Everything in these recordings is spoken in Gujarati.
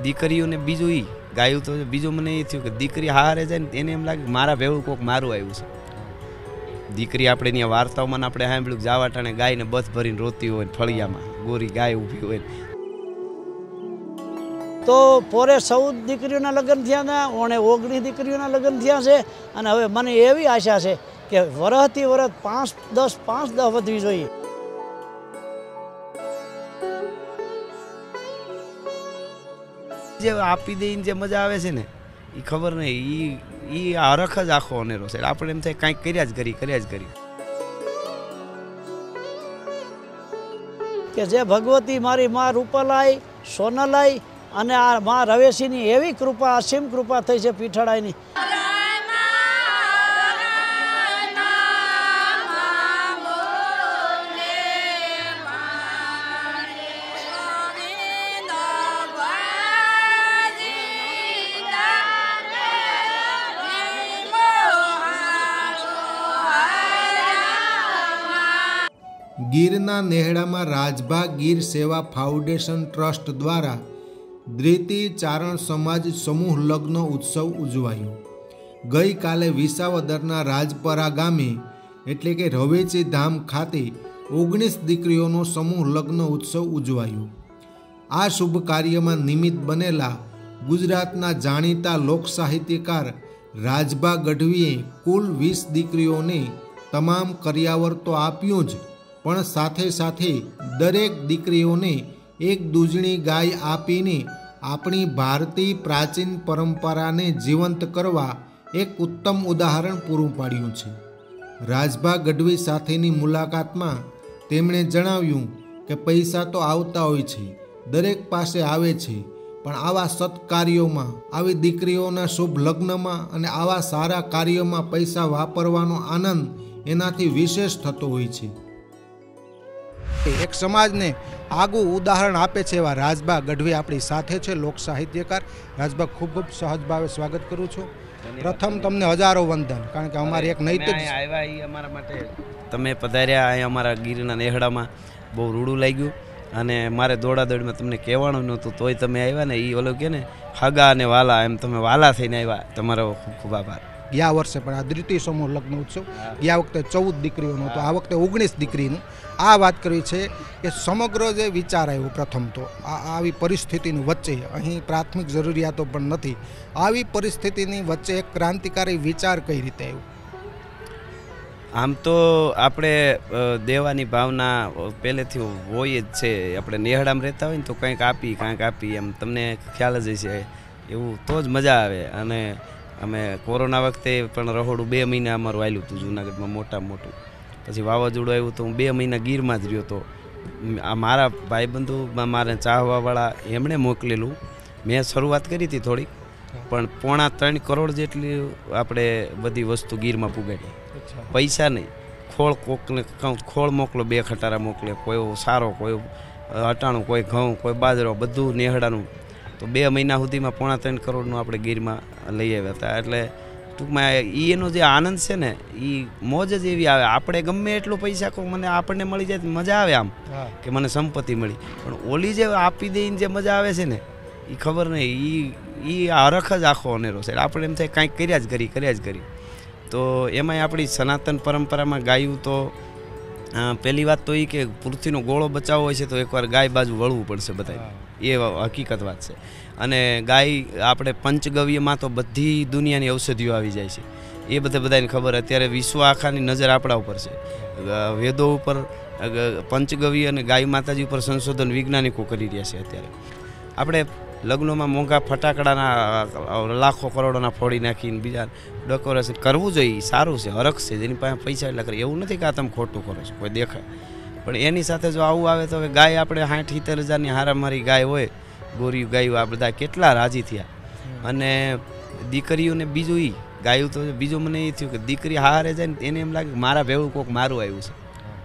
દીકરીઓને બીજું ઈ ગાયું તો બીજું મને એ થયું કે દીકરી હારે જાય ને એને એમ લાગે મારા ભેળું કોક મારું આવ્યું છે. દીકરી આપણે ત્યાં વાર્તાઓમાં આપણે સાંભળ્યું જાવાટાણે ગાયને બસ ભરીને રોતી હોય ફળિયામાં ગોરી ગાય ઊભી હોય. તો પોરે 14 દીકરીઓના લગ્ન થયા હતા, ઓણે 19 દીકરીઓના લગ્ન થયા છે. અને હવે મને એવી આશા છે કે વરસથી વરસ 5-10 વધવી જોઈએ. જે આપી દઈને જે મજા આવે છે ને એ ખબર નહીં, એ હરખ જ આખો અનેરો છે. આપણે એમ થાય કાંઈક કર્યા જ કરી કે જે ભગવતી મારી માં રૂપાલાઈ સોનલાઈ અને આ માં રવેશીની એવી કૃપા, અસીમ કૃપા થઈ છે પીઠાડાની. ગીરના નેહડામાં રાજભા ગીર સેવા ફાઉન્ડેશન ટ્રસ્ટ દ્વારા દ્વિતી ચારણ સમાજ સમૂહ લગ્ન ઉત્સવ ઉજવાયો. ગઈકાલે વિસાવદરના રાજપરા ગામે એટલે કે રવેચી ધામ ખાતે 19 દીકરીઓનો સમૂહ લગ્ન ઉત્સવ ઉજવાયો. આ શુભ કાર્યમાં નિમિત્ત બનેલા ગુજરાતના જાણીતા લોક સાહિત્યકાર રાજભા ગઢવીએ કુલ 20 દીકરીઓને તમામ કર્યાવર તો આપ્યું જ, પણ સાથે સાથે દરેક દીકરીઓને એક દૂજણી ગાય આપીને આપણી ભારતીય પ્રાચીન પરંપરાને જીવંત કરવા એક ઉત્તમ ઉદાહરણ પૂરું પાડ્યું છે. રાજભા ગઢવી સાથેની મુલાકાતમાં તેમણે જણાવ્યું કે પૈસા તો આવતા હોય છે, દરેક પાસે આવે છે, પણ આવા સત્કાર્યોમાં, આવી દીકરીઓના શુભ લગ્નમાં અને આવા સારા કાર્યોમાં પૈસા વાપરવાનો આનંદ એનાથી વિશેષ થતો હોય છે. એક સમાજને આગું ઉદાહરણ આપે છે એવા રાજભા ગઢવી આપણી સાથે છે, લોક સાહિત્યકાર. રાજભા, ખૂબ ખૂબ સહજ ભાવે સ્વાગત કરું છું. પ્રથમ તમને હજારો વંદન, કારણ કે અમારી એક નૈતિક આવ્યા એ અમારા માટે તમે પધાર્યા અહીં અમારા ગીરના નેહડામાં. બહુ રૂડું લાગ્યું અને મારે દોડાદોડીમાં તમને કહેવાનું નહોતું, તોય તમે આવ્યા ને. એ ઓલો કે ને હગા અને વાલા, એમ તમે વાલા થઈને આવ્યા. તમારો ખૂબ ખૂબ આભાર. ગયા વર્ષે પણ આ દ્વિતીય સમૂહ લગ્ન ઉત્સવ, ગયા વખતે 14 દીકરીઓનો હતો, આ વખતે 19 દીકરીનું. આ વાત કરવી છે કે સમગ્ર જે વિચાર આવ્યો, પ્રથમ તો આવી પરિસ્થિતિની વચ્ચે, અહીં પ્રાથમિક જરૂરિયાતો પણ નથી, આવી પરિસ્થિતિની વચ્ચે એક ક્રાંતિકારી વિચાર કઈ રીતે આવ્યો? આમ તો આપણે દેવાની ભાવના પહેલેથી હોય જ છે. આપણે નેહડામાં રહેતા હોય ને તો કંઈક આપી એમ તમને ખ્યાલ જ હશે. એવું તો જ મજા આવે. અને અમે કોરોના વખતે પણ રહોડું 2 મહિના અમારું આવેલું હતું જૂનાગઢમાં, મોટું. પછી વાવાઝોડું આવ્યું તો હું 2 મહિના ગીરમાં જ રહ્યો હતો. આ મારા ભાઈબંધુ, મારે ચાહવાવાળા, એમણે મોકલેલું. મેં શરૂઆત કરી હતી થોડીક, પણ 3.25 કરોડ જેટલી આપણે બધી વસ્તુ ગીરમાં પુગાડી. પૈસા નહીં, ખોળ, કોકને ખોળ મોકલો, 2 ખટારા મોકલે, કોઈ સારો, કોઈ અટાણું, કોઈ ઘઉં, કોઈ બાજરો, બધું નેહડાનું. તો 2 મહિના સુધીમાં 3.25 કરોડનું આપણે ગીરમાં લઈ આવ્યા હતા. એટલે ટૂંકમાં એનો જે આનંદ છે ને, એ મોજ જ એવી આવે. આપણે ગમે એટલું પૈસા મને આપણને મળી જાય મજા આવે, આમ કે મને સંપત્તિ મળી, પણ ઓલી જે આપી દઈને જે મજા આવે છે ને એ ખબર નહીં, એ હરખ જ આખો અનેરો છે. આપણે એમ થાય કાંઈક કર્યા જ કરી. તો એમાંય આપણી સનાતન પરંપરામાં ગાયું તો પહેલી વાત તો એ કે પૃથ્વીનો ગોળો બચાવવો હોય છે તો એકવાર ગાય બાજુ વળવું પડશે બધા, એ હકીકત વાત છે. અને ગાય આપણે પંચગવ્યમાં તો બધી દુનિયાની ઔષધિઓ આવી જાય છે, એ બધાને ખબર. અત્યારે વિશ્વ આખાની નજર આપણા ઉપર છે, વેદો ઉપર, પંચગવ્ય અને ગાય માતાજી ઉપર સંશોધન વૈજ્ઞાનિકો કરી રહ્યા છે. અત્યારે આપણે લગ્નોમાં મોંઘા ફટાકડાના લાખો કરોડોના ફોડી નાખીને બીજા ડેકોરેશન કરવું જોઈએ, સારું છે, હરખ છે. જેની પાસે પૈસા એટલા કરે, એવું નથી કે આ તમે ખોટું કરો છો, કોઈ દેખાય. પણ એની સાથે જો આવું આવે તો હવે ગાય આપણે 60-70 હજારની હારામારી ગાય હોય, ગોરી ગાયું, આ બધા કેટલા રાજી થયા. અને દીકરીઓને બીજું એ ગાયું તો બીજું મને એ થયું કે દીકરી હારે જાય ને એને એમ લાગે મારા ભેળું કોક મારું આવ્યું છે.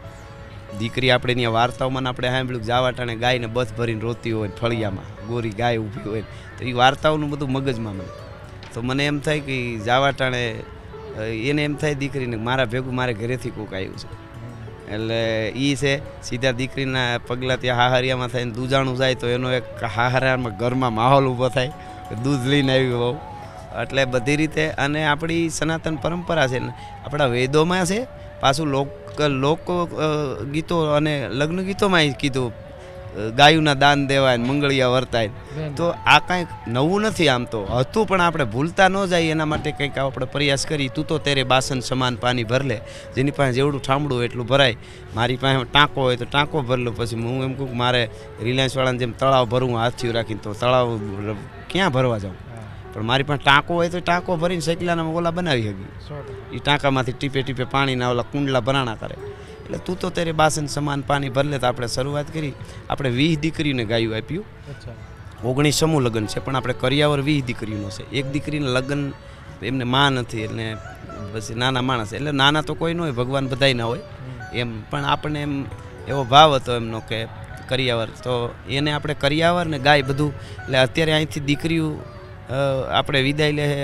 દીકરી આપણે ત્યાં વાર્તાઓમાં આપણે સાંભળ્યું જાવાટાણે ગાયને બસ ભરીને રોતી હોય ફળિયામાં, ગોરી ગાય ઊભી હોય, તો એ વાર્તાઓનું બધું મગજમાં મને. તો મને એમ થાય કે જાવાટાણે એને એમ થાય દીકરીને મારા ભેગું મારે ઘરેથી કોક આવ્યું છે. એટલે એ છે સીધા દીકરીના પગલાં ત્યાં હાહરિયામાં થઈને દૂજાણું જાય તો એનો એક હાહરિયામાં ઘરમાં માહોલ ઊભો થાય દૂધ લઈને આવી બહુ એટલે બધી રીતે. અને આપણી સનાતન પરંપરા છે ને આપણા વેદોમાં છે પાછું લોક ગીતો અને લગ્ન ગીતોમાં કીધું ગાયુંના દાન દેવાય મંગળિયા વર્તાય. તો આ કાંઈક નવું નથી, આમ તો હતું પણ આપણે ભૂલતા ન જાય એના માટે કંઈક આપણે પ્રયાસ કરી. તું તો તેરે બાસન સમાન પાણી ભર લે, જેની પાસે જેવડું ઠામડું એટલું ભરાય. મારી પાસે ટાંકો હોય તો ટાંકો ભરલો. પછી હું એમ કહું કે મારે રિલાયન્સવાળાને જેમ તળાવ ભરવું હાથથી રાખીને, તો તળાવ ક્યાં ભરવા જાઉં? પણ મારી પાસે ટાંકો હોય તો ટાંકો ભરીને સૈકલાના ઓલા બનાવી શકી. એ ટાંકામાંથી ટીપે ટીપે પાણીના ઓલા કુંડલા ભરાણા કરે. એટલે તું તો તેરે બાસન સમાન પાણી ભરલે. તો આપણે શરૂઆત કરી. આપણે 20 દીકરીને ગાયું આપ્યું. 19 સમૂહ લગ્ન છે પણ આપણે કરિયાવર 20 દીકરીનો છે. એક દીકરીના લગ્ન એમને માં નથી એટલે પછી નાના માણસ, એટલે નાના તો કોઈ ન હોય, ભગવાન બધાય ના હોય એમ. પણ આપણને એમ એવો ભાવ હતો એમનો કે કરિયાવર, તો એને આપણે કરિયાવર ને ગાય બધું. એટલે અત્યારે અહીંથી દીકરીઓ આપણે વિદાય લે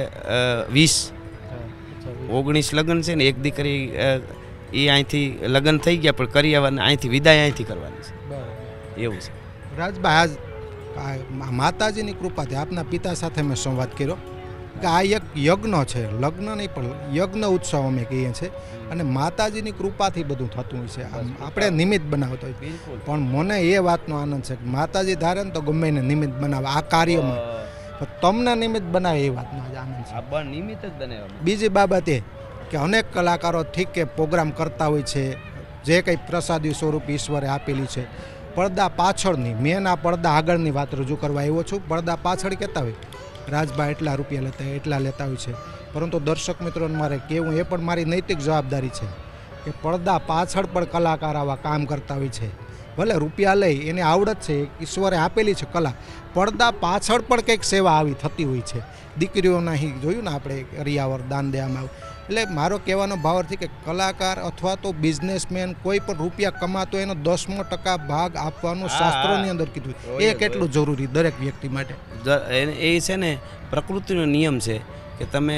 19 લગ્ન છે ને, એક દીકરી એ અહીંથી લગ્ન થઈ ગયા પણ કરિયાવરને અહીંથી વિદાય અહીંથી કરવાની છે એવું છે. રાજભાઈ, આજ માતાજીની કૃપાથી આપના પિતા સાથે મેં સંવાદ કર્યો કે આ એક યજ્ઞ છે, લગ્ન નહીં પણ યજ્ઞ ઉત્સવ અમે કહીએ છીએ. અને માતાજીની કૃપાથી બધું થતું હોય છે. આપણે નિમિત્ત બનાવતો હોય, પણ મને એ વાતનો આનંદ છે કે માતાજી ધારે ને તો ગમે એને નિમિત્ત બનાવે આ કાર્યમાં. તમને નિમિત્ત બનાવે એ વાતનો આજ આનંદ છે. નિમિત્ત જ બનાવે. બીજી બાબત એ કે અનેક કલાકારો ઠીક કે પ્રોગ્રામ કરતા હોય છે, જે કંઈ પ્રસાદી સ્વરૂપ ઈશ્વરે આપેલી છે, પડદા પાછળની, મેં આ પડદા આગળની વાત રજૂ કરવા આવ્યો છું. પડદા પાછળ કહેતા હોય રાજભાઈ એટલા રૂપિયા લેતા હોય, એટલા લેતા હોય છે. પરંતુ દર્શક મિત્રોને મારે કહેવું, એ પણ મારી નૈતિક જવાબદારી છે કે પડદા પાછળ પણ કલાકાર આવા કામ કરતા હોય છે. ભલે રૂપિયા લઈ, એની આવડત છે, ઈશ્વરે આપેલી છે કલા, પડદા પાછળ પણ કંઈક સેવા આવી થતી હોય છે. દીકરીઓના અહીં જોયું ને આપણે કરિયાવર દાન દેવામાં આવે. એટલે મારો કહેવાનો ભાવ છે કે કલાકાર અથવા તો બિઝનેસમેન કોઈ પણ રૂપિયા કમાતો એનો 10% ભાગ આપવાનું શાસ્ત્રોની અંદર કીધું. એ કેટલું જરૂરી દરેક વ્યક્તિ માટે. એ છે ને પ્રકૃતિનો નિયમ છે કે તમે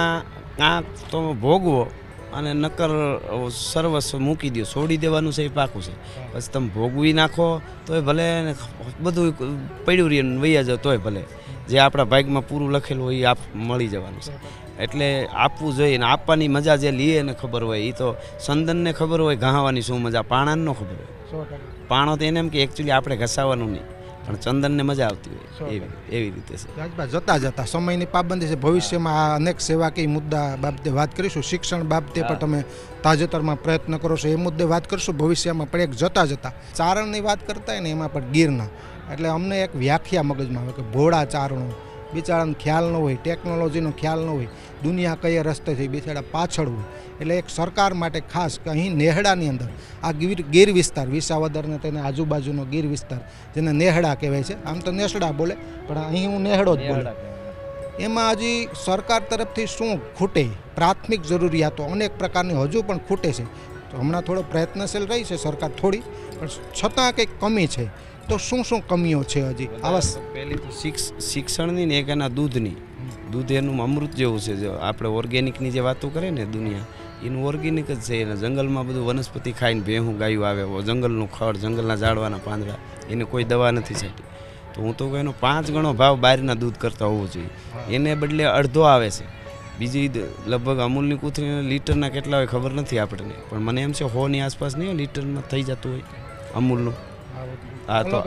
કાં તો ભોગવો અને નકર સર્વસ્વ મૂકી દો, છોડી દેવાનું છે એ પાકું છે. પછી તમે ભોગવી નાખો તોય ભલે, બધું પડ્યું રહીને વૈયા જાવ તોય ભલે. જે આપણા ભાગમાં પૂરું લખેલું હોય એ મળી જવાનું છે. એટલે આપવું જોઈએ ને આપવાની મજા જે લઈએ એને ખબર હોય. એ તો સંદનને ખબર હોય ઘાવાની શું મજા, પાણાને ન ખબર હોય. પાણો તો એને એમ કે એકચ્યુઅલી આપણે ઘસાવાનું નહીં, પણ ચંદનને મજા આવતી હોય એવી રીતે છે. રાજભાઈ, જતા જતા સમયની પાબંદી છે, ભવિષ્યમાં આ અનેક સેવાકીય મુદ્દા બાબતે વાત કરીશું. શિક્ષણ બાબતે પણ તમે તાજેતરમાં પ્રયત્ન કરો છો, એ મુદ્દે વાત કરીશું ભવિષ્યમાં. પણ એક જતા જતા ચારણની વાત કરતા હોય ને, એમાં પણ ગીરના, એટલે અમને એક વ્યાખ્યા મગજમાં આવે કે ભોળા ચારણો, બિચારાને ખ્યાલ ન હોય, ટેકનોલોજીનો ખ્યાલ ન હોય, દુનિયા કયા રસ્તે થઈ બિચારા પાછળ હોય. એટલે એક સરકાર માટે ખાસ કે અહીં નેહડાની અંદર આ ગીર વિસ્તાર, વિસાવદર ને તેને આજુબાજુનો ગીર વિસ્તાર, જેને નેહડા કહેવાય છે, આમ તો નેસડા બોલે પણ અહીં હું નેહડો જ બોલે. એમાં હજી સરકાર તરફથી શું ખૂટે, પ્રાથમિક જરૂરિયાતો અનેક પ્રકારની હજુ પણ ખૂટે છે. તો હમણાં થોડો પ્રયત્નશીલ રહી છે સરકાર થોડી, પણ છતાં કંઈક કમી છે. તો શું કમીઓ છે હજી આવા? પહેલી તો શિક્ષણની ને એક એના દૂધની. દૂધ એનું અમૃત જેવું છે. જો આપણે ઓર્ગેનિકની જે વાતો કરીએ ને દુનિયા, એનું ઓર્ગેનિક જ છે. એને જંગલમાં બધું વનસ્પતિ ખાઈને ભેહું ગાયું આવે, જંગલનું ખડ, જંગલના ઝાડવાના પાંદડા, એને કોઈ દવા નથી છાંટી. તો હું તો એનો 5 ગણો ભાવ બહારના દૂધ કરતા હોવો જોઈએ. એને બદલે અડધો આવે છે. બીજી લગભગ અમૂલની કૂતરીના લીટરના કેટલા હોય ખબર નથી આપણને, પણ મને એમ છે 100 ની આસપાસ નહીં લીટરમાં થઈ જતું હોય અમૂલનું. હા, તો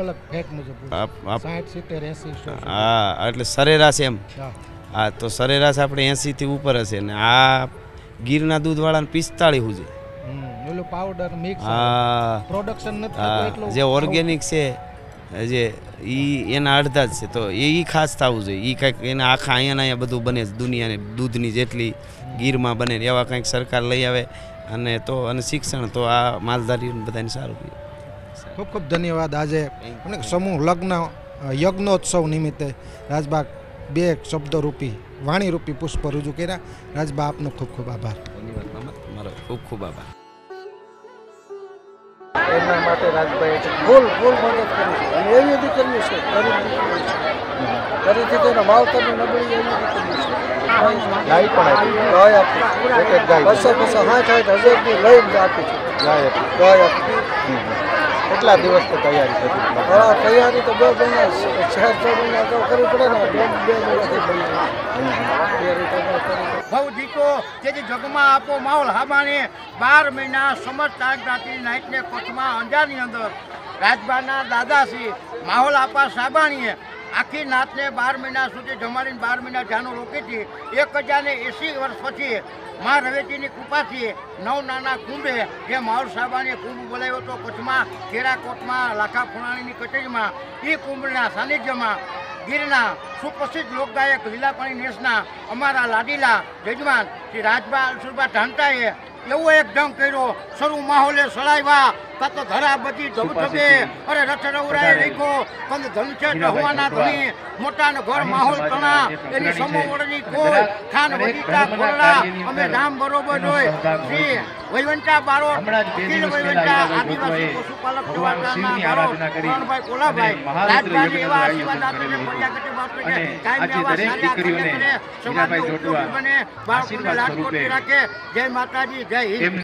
હા, એટલે સરેરાશ એમ. હા, તો સરેરાશ આપણે 80 થી ઉપર હશે ને આ ગીરના દૂધવાળાને 45 છે. હા, જે ઓર્ગેનિક છે જે એના અડધા જ છે. તો એ ખાસ થવું જોઈએ. એ કંઈક એના આખા અહીંયા બધું બને દુનિયાને દૂધની જેટલી ગીરમાં બને એવા કંઈક સરકાર લઈ આવે. અને તો અને શિક્ષણ તો આ માલધારી બધાને સારું કહે. ખૂબ ખૂબ ધન્યવાદ. આજે અને સમૂહ લગ્ન યજ્ઞોત્સવ નિમિત્તે રાજબા 2 શબ્દરૂપી વાણીરૂપી પુષ્પ રજૂ કર્યા. રાજબા, આપનો ખૂબ ખૂબ આભાર. ધન્યવાદ મામા, મારો ખૂબ ખૂબ આભાર. એમના માટે રાજભાઈ ફૂલ મદદ કરી છે. અને એવી દીકરીઓ છે, ગરીબ દીકરીઓ છે, ફરીથી તેના માવતરની નબળી એવી દીકરીઓ છે. ગાય પણ આપી, ગાય આપી, 60-60 હજારની લઈને આપી છે. કેટલા દિવસથી તૈયારી કરી? તૈયારી તો 2 મહિના 4 મહિના તો કરવી પડે ને, 2 મહિનાથી બહુ જીતો તેથી જગમાં આપો માહોલ હાબાને 12 મહિના સમજ તારીખ નાઇટને કોચમાં અંજારની અંદર રાજબાના દાદાશ્રી માહોલ આપા સાબાણીએ આખી નાતને 12 મહિના સુધી જમાડીને 12 મહિના જાનું રોકી હતી. 1080 વર્ષ પછી મા રવેચીની કૃપાથી 9 નાના કુંભે જે માહોલ સાહેબાને કુંભ બોલાવ્યો હતો કચ્છમાં કેરાકોટમાં લાખા ફુણાણીની કચેરીમાં. એ કુંભના સાનિધ્યમાં ગીરના સુપ્રસિદ્ધ લોકગાયક લીલાપાણી નેસના અમારા લાડીલા જજમાન શ્રી રાજભા અલસુરભા ઢાંટાએ એવો એક ઢંગ કર્યો, શરૂ માહોલે સળાવ્યા તત ધરા બધી ધબધબે અરે રથ રવરાય રેખો કંદ ધનછે ઢહવાના ધણી મોટા ને ઘર માહોલ તણા એની સમોવડની કોઈ ખાન વજીતા ખોરડા અમે નામ બરોબર હોય શ્રી વૈવંટા બારો વકીલ વૈવંટા આદિવાસી પશુપાલક જવાબદારના બારો કરણભાઈ કોલાભાઈ રાજભાઈ એવા આશીર્વાદ આપે છે પ્રજાગતિ બાપરે કાયમ આવા સારા કાર્ય કરે સમાજનો ઉપયોગી બને બાળકોને લાડકોટ રાખે. જય માતાજી, જય હિન્દ.